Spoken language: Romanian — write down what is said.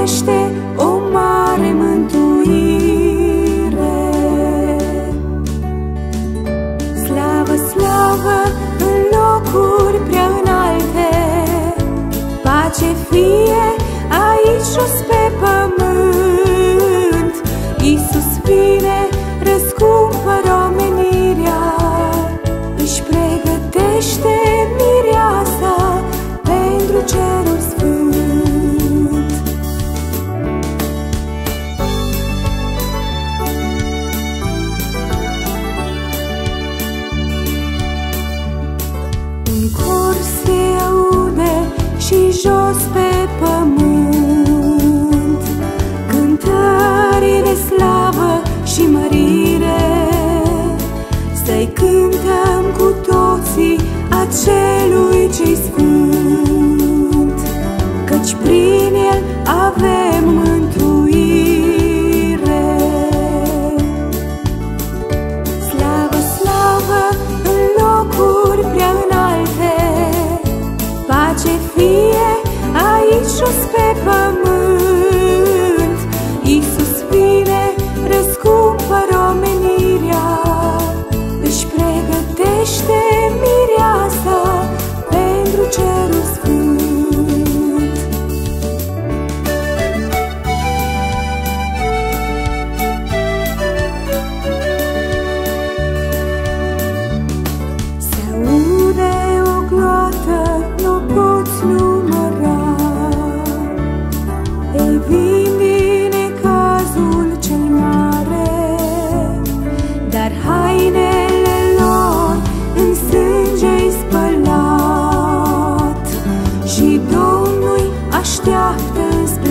primește o mare mântuire. Slavă, slavă în locuri prea înalte, pace fie aici jos pe pământ. Iisus vine, răscumpără omenirea, își pregătește mireasa pentru cerul sfânt. Un cor se aude și jos pe pământ, cântări de slavă și mărire. Să-i cântăm cu toții acelui ce-i sfânt, căci prin el avem mântuire. Slavă, slavă în locuri prea înalte, pace fie aici jos pe pământ. Iisus vine, răscumpără omenirea, își pregătește mireasa pentru cerul sfânt. Se aude o gloată, n-o poți număra. Ei vin din necazul cel mare, dar hainele lor în sânge-i spălat și Domnul așteaptă spre